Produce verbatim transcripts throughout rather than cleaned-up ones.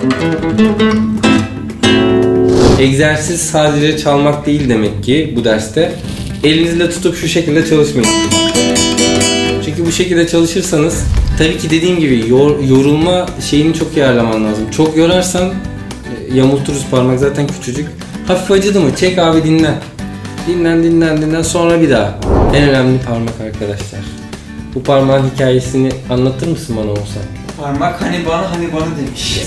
Egzersiz sadece çalmak değil demek ki bu derste. Elinizle tutup şu şekilde çalışmayın. Çünkü bu şekilde çalışırsanız tabii ki dediğim gibi yor, yorulma şeyini çok iyi ayarlaman lazım. Çok yorarsan yamulturuz, parmak zaten küçücük. Hafif acıdı mı? Çek abi, dinlen. Dinlen dinlen dinlen sonra bir daha. En önemli parmak arkadaşlar. Bu parmağın hikayesini anlatır mısın bana olsa? Parmak hani bana hani bana demiş.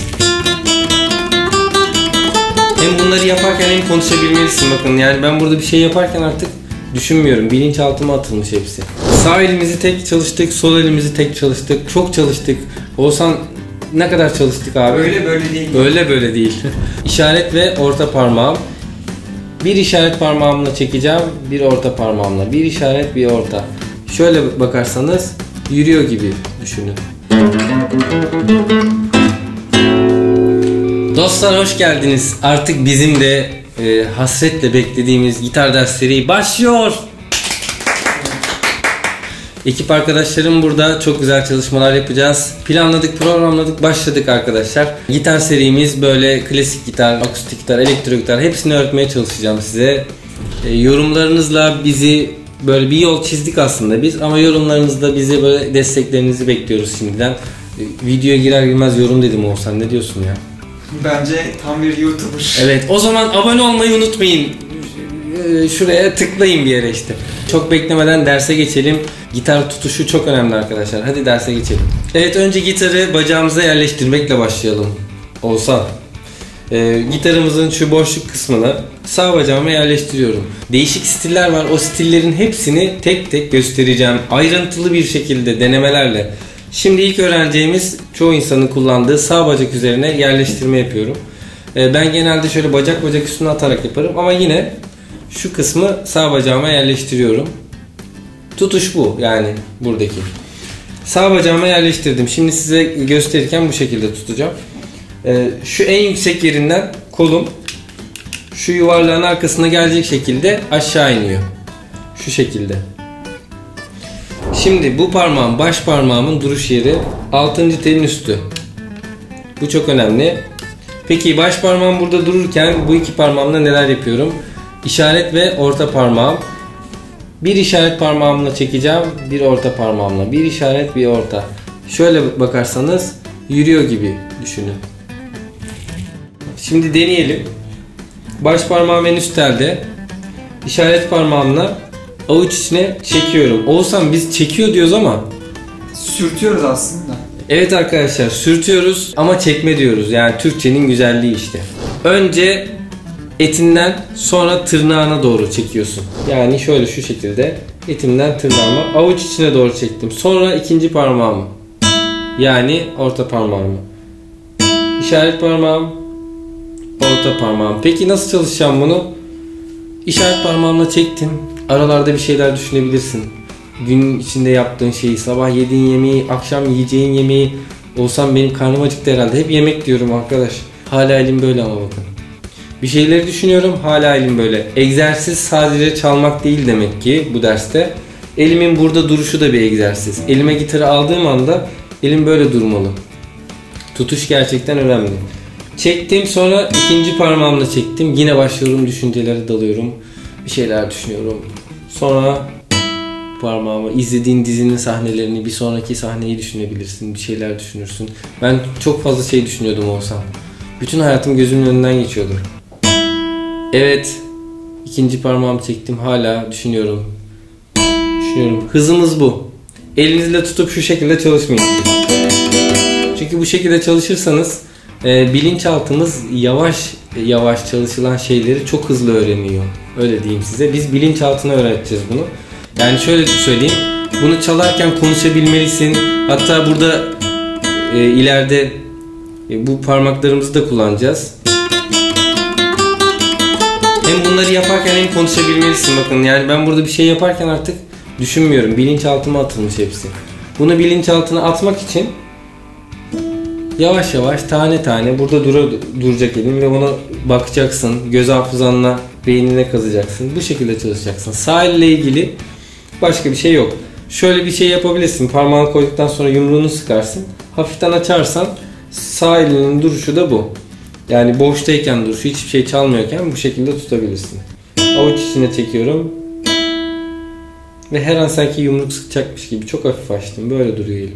Hem bunları yaparken hem konuşabilmelisin, bakın yani ben burada bir şey yaparken artık düşünmüyorum. Bilinçaltıma atılmış hepsi. Sağ elimizi tek çalıştık, sol elimizi tek çalıştık. Çok çalıştık. Oğuzhan ne kadar çalıştık abi? Böyle böyle değil. Böyle böyle değil. İşaret ve orta parmağım. Bir işaret parmağımla çekeceğim, bir orta parmağımla. Bir işaret, bir orta. Şöyle bakarsanız yürüyor gibi düşünün. Dostlar hoş geldiniz. Artık bizim de e, hasretle beklediğimiz gitar dersleri başlıyor. Ekip arkadaşlarım burada, çok güzel çalışmalar yapacağız. Planladık, programladık, başladık arkadaşlar. Gitar serimiz böyle klasik gitar, akustik gitar, elektro gitar hepsini öğretmeye çalışacağım size. E, yorumlarınızla bizi böyle bir yol çizdik aslında biz, ama yorumlarınızla bizi böyle desteklerinizi bekliyoruz şimdiden. E, videoya girer girmez yorum dedim Oğuzhan, ne diyorsun ya? Bence tam bir YouTuber. Evet, o zaman abone olmayı unutmayın. Şuraya tıklayın bir yere işte. Çok beklemeden derse geçelim. Gitar tutuşu çok önemli arkadaşlar. Hadi derse geçelim. Evet, önce gitarı bacağımıza yerleştirmekle başlayalım. Olsa. Ee, gitarımızın şu boşluk kısmını sağ bacağıma yerleştiriyorum. Değişik stiller var. O stillerin hepsini tek tek göstereceğim. Ayrıntılı bir şekilde denemelerle. Şimdi ilk öğreneceğimiz, çoğu insanın kullandığı sağ bacak üzerine yerleştirme yapıyorum. Ee, ben genelde şöyle bacak bacak üstüne atarak yaparım ama yine şu kısmı sağ bacağıma yerleştiriyorum. Tutuş bu, yani buradaki. Sağ bacağıma yerleştirdim. Şimdi size gösterirken bu şekilde tutacağım. Ee, şu en yüksek yerinden kolum şu yuvarlağın arkasına gelecek şekilde aşağı iniyor. Şu şekilde. Şimdi bu parmağım, baş parmağımın duruş yeri altıncı telin üstü. Bu çok önemli. Peki baş parmağım burada dururken bu iki parmağımla neler yapıyorum? İşaret ve orta parmağım. Bir işaret parmağımla çekeceğim, bir orta parmağımla. Bir işaret, bir orta. Şöyle bakarsanız yürüyor gibi düşünün. Şimdi deneyelim. Baş parmağım en üst telde. İşaret parmağımla avuç içine çekiyorum. Oğuzhan biz çekiyor diyoruz ama sürtüyoruz aslında. Evet arkadaşlar, sürtüyoruz ama çekme diyoruz. Yani Türkçenin güzelliği işte. Önce etinden sonra tırnağına doğru çekiyorsun. Yani şöyle şu şekilde etimden tırnağıma avuç içine doğru çektim. Sonra ikinci parmağımı, yani orta parmağımı, işaret parmağım, orta parmağım. Peki nasıl çalışacağım bunu? İşaret parmağımla çektim. Aralarda bir şeyler düşünebilirsin. Gün içinde yaptığın şeyi, sabah yediğin yemeği, akşam yiyeceğin yemeği. Olsam benim karnım acıktı herhalde. Hep yemek diyorum arkadaş. Hala elim böyle ama bakın. Bir şeyleri düşünüyorum, hala elim böyle. Egzersiz sadece çalmak değil demek ki bu derste. Elimin burada duruşu da bir egzersiz. Elime gitarı aldığım anda elim böyle durmalı. Tutuş gerçekten önemli. Çektim, sonra ikinci parmağımla çektim. Yine başlıyorum, düşüncelere dalıyorum. Bir şeyler düşünüyorum. Sonra parmağımı, izlediğin dizinin sahnelerini, bir sonraki sahneyi düşünebilirsin. Bir şeyler düşünürsün. Ben çok fazla şey düşünüyordum Oğuzhan. Bütün hayatım gözümün önünden geçiyordu. Evet, ikinci parmağımı çektim, hala düşünüyorum. Düşünüyorum. Hızımız bu. Elinizle tutup şu şekilde çalışmayın. Çünkü bu şekilde çalışırsanız e, bilinçaltımız yavaş yavaş çalışılan şeyleri çok hızlı öğreniyor. Öyle diyeyim size. Biz bilinçaltına öğreteceğiz bunu. Yani şöyle söyleyeyim. Bunu çalarken konuşabilmelisin. Hatta burada e, ileride e, bu parmaklarımızı da kullanacağız. Hem bunları yaparken hem konuşabilmelisin. Bakın yani ben burada bir şey yaparken artık düşünmüyorum. Bilinçaltıma atılmış hepsi. Bunu bilinçaltına atmak için yavaş yavaş, tane tane burada dura, duracak elim ve ona bakacaksın. Göz hafızanla beynine kazıyacaksın. Bu şekilde çalışacaksın. Sağ elle ilgili başka bir şey yok. Şöyle bir şey yapabilirsin. Parmağını koyduktan sonra yumruğunu sıkarsın. Hafiften açarsan Sağ elinin duruşu da bu. Yani boştayken duruşu, hiçbir şey çalmıyorken bu şekilde tutabilirsin. Avuç içine çekiyorum. Ve her an sanki yumruk sıkacakmış gibi çok hafif açtım. Böyle duruyor elim.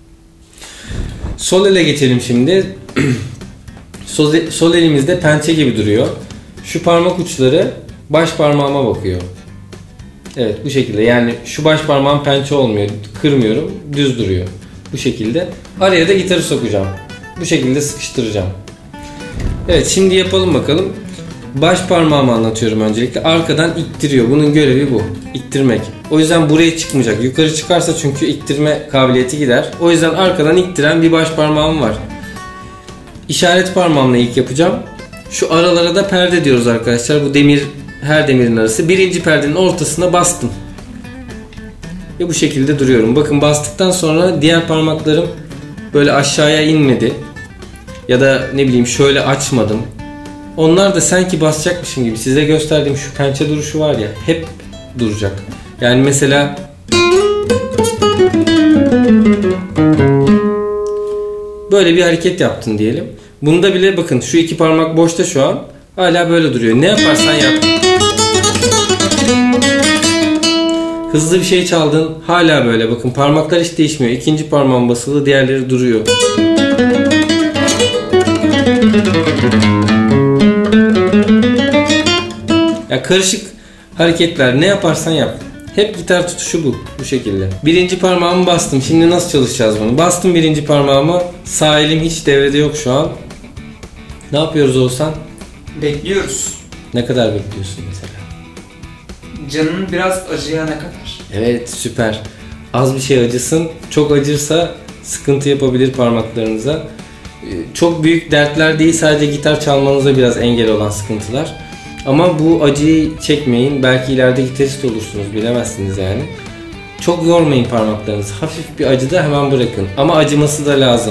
Sol ele geçelim şimdi. sol, sol elimizde pençe gibi duruyor. Şu parmak uçları baş parmağıma bakıyor. Evet, bu şekilde. Yani şu baş parmağım pençe olmuyor. Kırmıyorum. Düz duruyor. Bu şekilde. Araya da gitarı sokacağım. Bu şekilde sıkıştıracağım. Evet, şimdi yapalım bakalım. Baş parmağımı anlatıyorum öncelikle. Arkadan ittiriyor. Bunun görevi bu. İttirmek. O yüzden buraya çıkmayacak. Yukarı çıkarsa çünkü ittirme kabiliyeti gider. O yüzden arkadan ittiren bir baş parmağım var. İşaret parmağımla ilk yapacağım. Şu aralara da perde diyoruz arkadaşlar. Bu demir, her demirin arası. Birinci perdenin ortasına bastım. Ve bu şekilde duruyorum. Bakın, bastıktan sonra diğer parmaklarım böyle aşağıya inmedi. Ya da ne bileyim şöyle açmadım. Onlar da sanki basacakmışım gibi. Size gösterdiğim şu pençe duruşu var ya, hep duracak. Yani mesela böyle bir hareket yaptın diyelim. Bunda bile bakın, şu iki parmak boşta şu an. Hala böyle duruyor. Ne yaparsan yap. Hızlı bir şey çaldın. Hala böyle. Bakın, parmaklar hiç değişmiyor. İkinci parmağım basılı. Diğerleri duruyor. Ya karışık hareketler. Ne yaparsan yap. Hep gitar tutuşu bu. Bu şekilde. Birinci parmağımı bastım. Şimdi nasıl çalışacağız bunu? Bastım birinci parmağımı. Sağ elim hiç devrede yok şu an. Ne yapıyoruz Oğuzhan? Bekliyoruz. Ne kadar bekliyorsun mesela? Canın biraz acıyana kadar. Evet, süper. Az bir şey acısın. Çok acırsa sıkıntı yapabilir parmaklarınıza. Çok büyük dertler değil, sadece gitar çalmanıza biraz engel olan sıkıntılar. Ama bu acıyı çekmeyin. Belki ileride gitarist olursunuz, bilemezsiniz yani. Çok yormayın parmaklarınızı. Hafif bir acıda hemen bırakın. Ama acıması da lazım.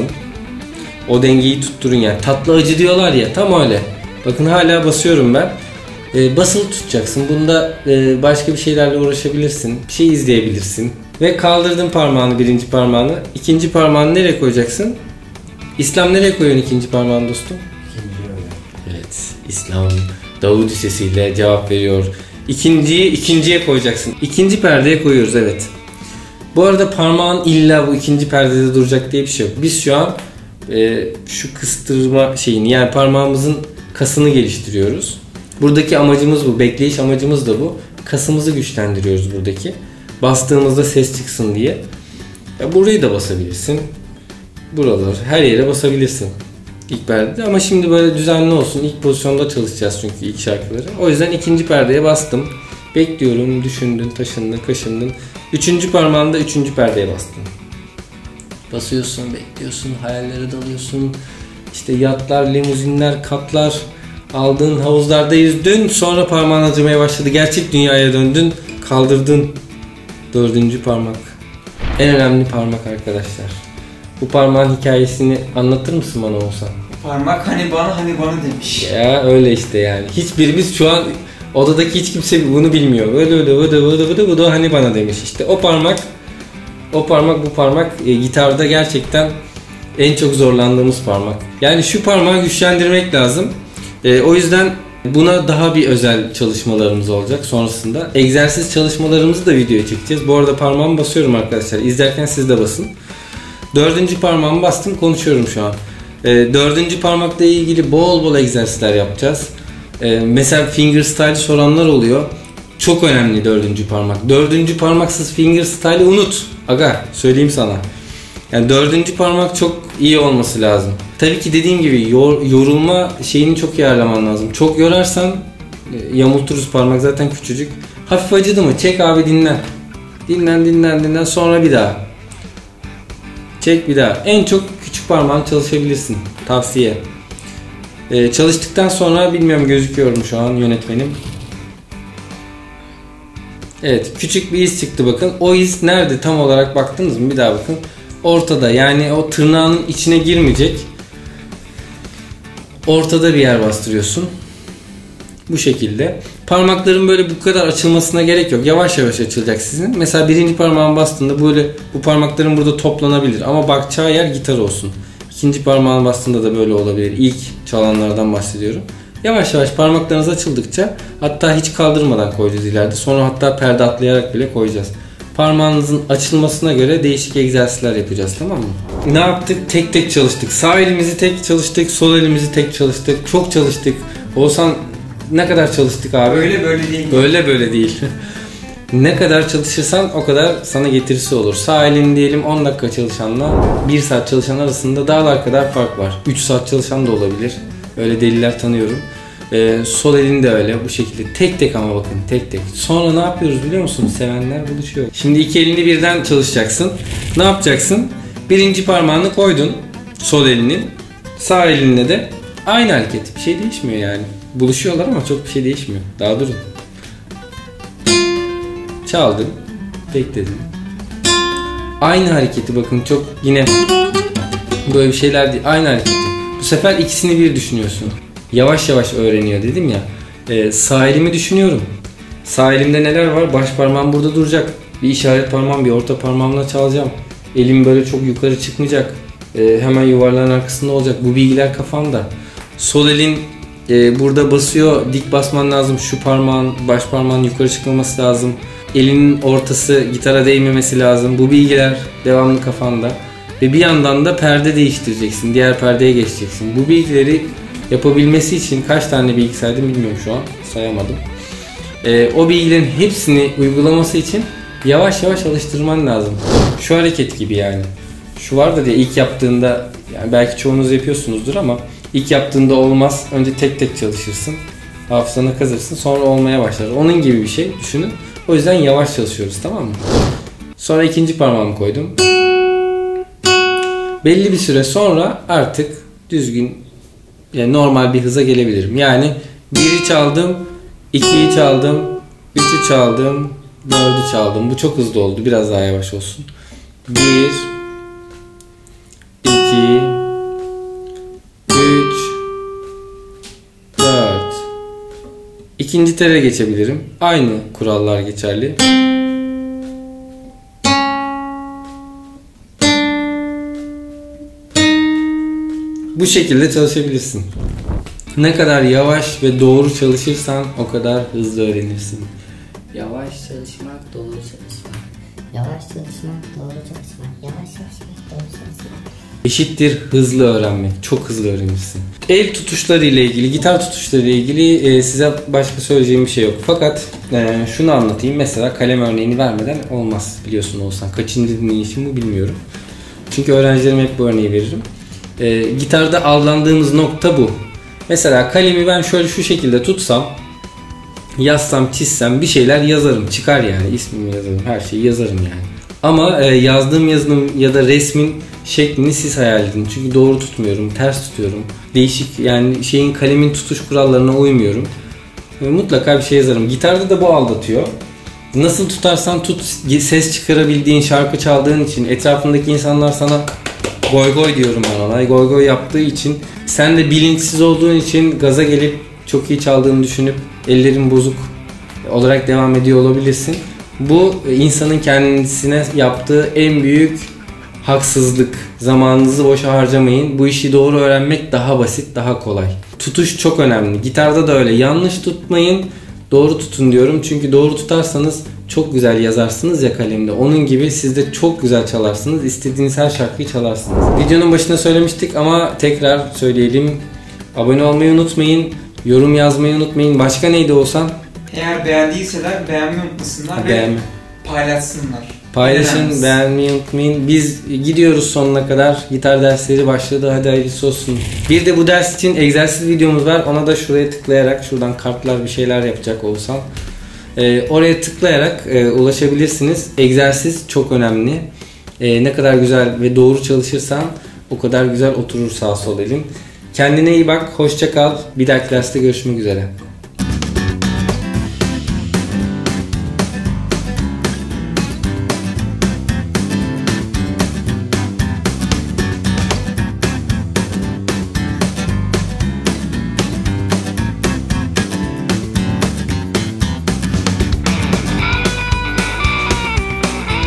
O dengeyi tutturun yani. Tatlı acı diyorlar ya, tam öyle. Bakın hala basıyorum ben. Ee, basılı tutacaksın. Bunda e, başka bir şeylerle uğraşabilirsin. Bir şey izleyebilirsin. Ve kaldırdın parmağını, birinci parmağını. İkinci parmağını nereye koyacaksın? İslam nereye koyuyorsun ikinci parmağını dostum? İkinci öyle. Evet, İslam Davudi sesiyle cevap veriyor. İkinciyi ikinciye koyacaksın. İkinci perdeye koyuyoruz, evet. Bu arada parmağın illa bu ikinci perdede duracak diye bir şey yok. Biz şu an e, şu kıstırma şeyini, yani parmağımızın kasını geliştiriyoruz. Buradaki amacımız bu. Bekleyiş amacımız da bu. Kasımızı güçlendiriyoruz buradaki. Bastığımızda ses çıksın diye. Ya burayı da basabilirsin. Buralar, her yere basabilirsin ilk perdede, ama şimdi böyle düzenli olsun. İlk pozisyonda çalışacağız çünkü ilk şarkıları. O yüzden ikinci perdeye bastım. Bekliyorum, düşündün, taşındın, kaşındın. Üçüncü parmağında üçüncü perdeye bastın. Basıyorsun, bekliyorsun, hayallere dalıyorsun. İşte yatlar, limuzinler, katlar, aldığın havuzlarda yüzdün. Sonra parmağın acımaya başladı. Gerçek dünyaya döndün, kaldırdın. Dördüncü parmak. En önemli parmak arkadaşlar. Bu parmağın hikayesini anlatır mısın bana Oğuzhan? Parmak hani bana hani bana demiş. Ya öyle işte yani. Hiçbirimiz şu an odadaki hiç kimse bunu bilmiyor. Öyle öyle öyle öyle öyle öyle hani bana demiş. İşte o parmak, o parmak bu parmak e, gitarda gerçekten en çok zorlandığımız parmak. Yani şu parmağı güçlendirmek lazım. E, o yüzden buna daha bir özel çalışmalarımız olacak sonrasında. Egzersiz çalışmalarımızı da videoya çekeceğiz. Bu arada parmağımı basıyorum arkadaşlar. İzlerken siz de basın. Dördüncü parmağımı bastım, konuşuyorum şu an. E, dördüncü parmakla ilgili bol bol egzersizler yapacağız. E, mesela fingerstyle soranlar oluyor. Çok önemli dördüncü parmak. Dördüncü parmaksız fingerstyle'ı unut. Aga, söyleyeyim sana. Yani dördüncü parmak çok iyi olması lazım. Tabii ki dediğim gibi yor, yorulma şeyini çok iyi ayarlaman lazım. Çok yorarsan e, yamulturuz, parmak zaten küçücük. Hafif acıdı mı? Çek abi, dinlen. Dinlen dinlen dinlen, sonra bir daha. Çek bir daha. En çok küçük parmağın çalışabilirsin. Tavsiye. Ee, çalıştıktan sonra, bilmiyorum gözüküyor mu şu an yönetmenim. Evet, küçük bir iz çıktı bakın. O iz nerede tam olarak baktınız mı? Bir daha bakın. Ortada, yani o tırnağın içine girmeyecek. Ortada bir yer bastırıyorsun. Bu şekilde. Parmakların böyle bu kadar açılmasına gerek yok. Yavaş yavaş açılacak sizin. Mesela birinci parmağın bastığında böyle bu parmakların burada toplanabilir. Ama bakacağı yer gitar olsun. İkinci parmağın bastığında da böyle olabilir. İlk çalanlardan bahsediyorum. Yavaş yavaş parmaklarınız açıldıkça, hatta hiç kaldırmadan koyacağız ileride. Sonra hatta perde atlayarak bile koyacağız. Parmağınızın açılmasına göre değişik egzersizler yapacağız, tamam mı? Ne yaptık? Tek tek çalıştık. Sağ elimizi tek çalıştık, sol elimizi tek çalıştık. Çok çalıştık. Oğuzhan, ne kadar çalıştık abi? Öyle böyle değil. Öyle böyle değil. Ne kadar çalışırsan o kadar sana getirisi olur. Sağ elin diyelim on dakika çalışanla bir saat çalışan arasında dağlar kadar fark var. üç saat çalışan da olabilir. Öyle deliler tanıyorum. Ee, sol elin de öyle bu şekilde. Tek tek ama bakın, tek tek. Sonra ne yapıyoruz biliyor musunuz? Sevenler buluşuyor. Şimdi iki elini birden çalışacaksın. Ne yapacaksın? Birinci parmağını koydun. Sol elinin. Sağ elinle de aynı hareket. Bir şey değişmiyor yani. Buluşuyorlar ama çok bir şey değişmiyor. Daha durun. Çaldın. Bekledin. Aynı hareketi bakın, çok yine böyle bir şeyler değil. Aynı hareketi. Bu sefer ikisini bir düşünüyorsun. Yavaş yavaş öğreniyor dedim ya. Ee, sağ elimi düşünüyorum. Sağ elimde neler var? Baş parmağım burada duracak. Bir işaret parmağım, bir orta parmağımla çalacağım. Elim böyle çok yukarı çıkmayacak. Ee, hemen yuvarlağın arkasında olacak. Bu bilgiler kafamda. Sol elin e, burada basıyor. Dik basman lazım. Şu parmağın, baş parmağın yukarı çıkmaması lazım. Elinin ortası gitara değmemesi lazım. Bu bilgiler devamlı kafanda. Ve bir yandan da perde değiştireceksin. Diğer perdeye geçeceksin. Bu bilgileri yapabilmesi için kaç tane bilgi saydım bilmiyorum şu an. Sayamadım. Ee, o bilgilerin hepsini uygulaması için yavaş yavaş alıştırman lazım. Şu hareket gibi yani. Şu var da diye ilk yaptığında, yani belki çoğunuz yapıyorsunuzdur ama ilk yaptığında olmaz. Önce tek tek çalışırsın. Hafızana kazırsın. Sonra olmaya başlar. Onun gibi bir şey düşünün. O yüzden yavaş çalışıyoruz, tamam mı? Sonra ikinci parmağımı koydum. Belli bir süre sonra artık düzgün, yani normal bir hıza gelebilirim. Yani biri çaldım, ikiyi çaldım, üçü çaldım, dördü çaldım. Bu çok hızlı oldu. Biraz daha yavaş olsun. Bir, iki, üç, dört. İkinci tele geçebilirim. Aynı kurallar geçerli. Bu şekilde çalışabilirsin. Ne kadar yavaş ve doğru çalışırsan o kadar hızlı öğrenirsin. Yavaş çalışmak, doğru çalışmak. Yavaş çalışmak, doğru çalışmak. Yavaş çalışmak, doğru çalışmak. Eşittir hızlı öğrenmek. Çok hızlı öğrenirsin. El tutuşları ile ilgili, gitar tutuşları ile ilgili e, size başka söyleyeceğim bir şey yok. Fakat e, şunu anlatayım. Mesela kalem örneğini vermeden olmaz, biliyorsun Oğuzhan. Kaçıncı dinleyişim bu bilmiyorum. Çünkü öğrencilerime hep bu örneği veririm. E, gitarda algılandığımız nokta bu. Mesela kalemi ben şöyle şu şekilde tutsam, yazsam, çizsem bir şeyler yazarım. Çıkar yani. İsmimi yazarım. Her şeyi yazarım yani. Ama e, yazdığım yazının ya da resmin şeklini siz hayal edin. Çünkü doğru tutmuyorum. Ters tutuyorum. Değişik, yani şeyin, kalemin tutuş kurallarına uymuyorum. E, mutlaka bir şey yazarım. Gitarda da bu aldatıyor. Nasıl tutarsan tut, ses çıkarabildiğin, şarkı çaldığın için, etrafındaki insanlar sana goy goy diyorum ben ona. Goy goy yaptığı için, sen de bilinçsiz olduğun için gaza gelip çok iyi çaldığını düşünüp ellerin bozuk olarak devam ediyor olabilirsin. Bu insanın kendisine yaptığı en büyük haksızlık. Zamanınızı boşa harcamayın. Bu işi doğru öğrenmek daha basit, daha kolay. Tutuş çok önemli. Gitarda da öyle. Yanlış tutmayın, doğru tutun diyorum. Çünkü doğru tutarsanız çok güzel yazarsınız ya kalemde. Onun gibi siz de çok güzel çalarsınız. İstediğiniz her şarkıyı çalarsınız. Videonun başında söylemiştik ama tekrar söyleyelim. Abone olmayı unutmayın. Yorum yazmayı unutmayın. Başka neydi Oğuzhan? Eğer beğendiyseler beğenmeyi unutmasınlar ve Beğenme. paylaşsınlar. Paylaşın, Beğenmez. beğenmeyi unutmayın. Biz gidiyoruz sonuna kadar. Gitar dersleri başladı. Hadi hayırlısı olsun. Bir de bu ders için egzersiz videomuz var. Ona da şuraya tıklayarak, şuradan kartlar bir şeyler yapacak Oğuzhan. Ee, oraya tıklayarak e, ulaşabilirsiniz. Egzersiz çok önemli. E, ne kadar güzel ve doğru çalışırsan o kadar güzel oturur sağ sol elin. Kendine iyi bak. Hoşça kal. Bir dahaki derste görüşmek üzere.